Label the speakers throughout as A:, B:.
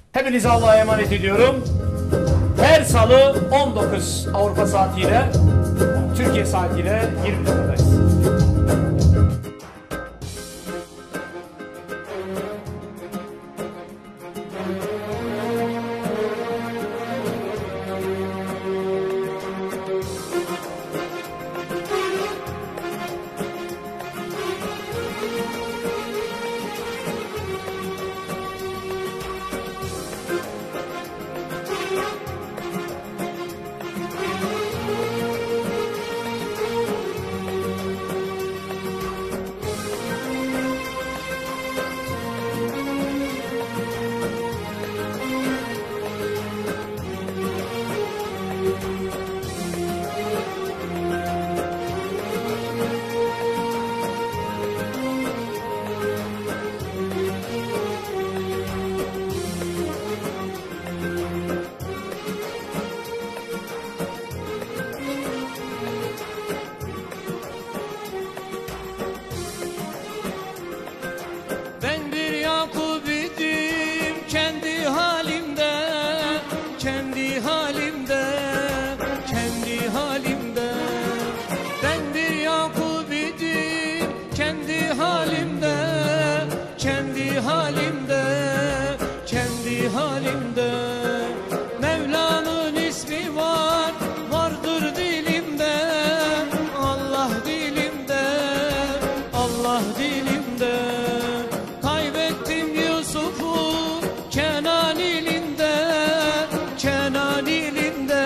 A: Hepinizi Allah'a emanet ediyorum. Her salı 19 Avrupa saatiyle, Türkiye saatiyle 20'dayız.
B: Ben bir Yakup idim kendi halimde, kendi halimde, kendi halimde. Ben bir Yakup idim kendi halimde, kendi halimde, kendi halimde. Mevla'nın ismi var, vardır dilimde. Allah dilimde, Allah dilimde. Kaybettim Yusuf'u Kenan ilinde, Kenan ilinde,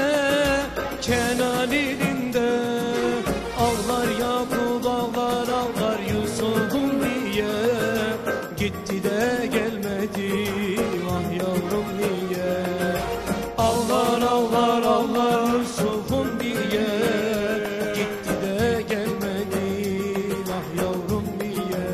B: Kenan ilinde. Ağlar Yakup ağlar ağlar Yusuf'um diye. Gitti de gelmedi ah yavrum niye. Ağlar ağlar ağlar Yusuf'um diye. Gitti de gelmedi ah yavrum niye.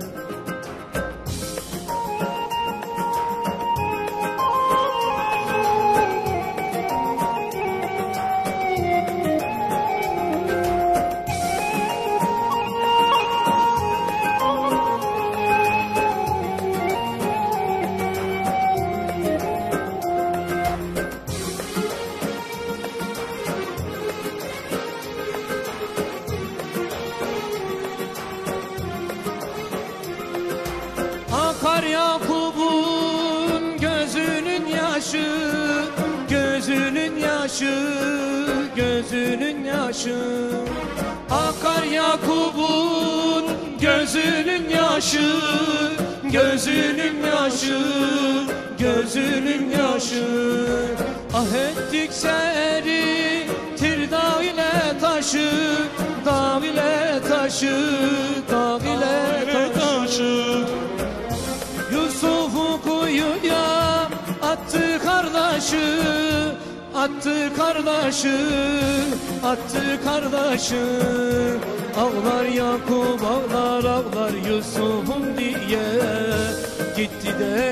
B: Akar Yakup'un gözünün yaşı, gözünün yaşı, gözünün yaşı. Akar Yakup'un gözünün yaşı, gözünün yaşı, gözünün yaşı. Ah ettikse eritir dağ ile taşı, dağ ile taşı, dağ ile taşı. Yusuf'u kuyuya attı kardeşi, attı kardeşi, attı kardeşi. Ağlar Yakup ağlar ağlar Yusuf'um diye. Gitti de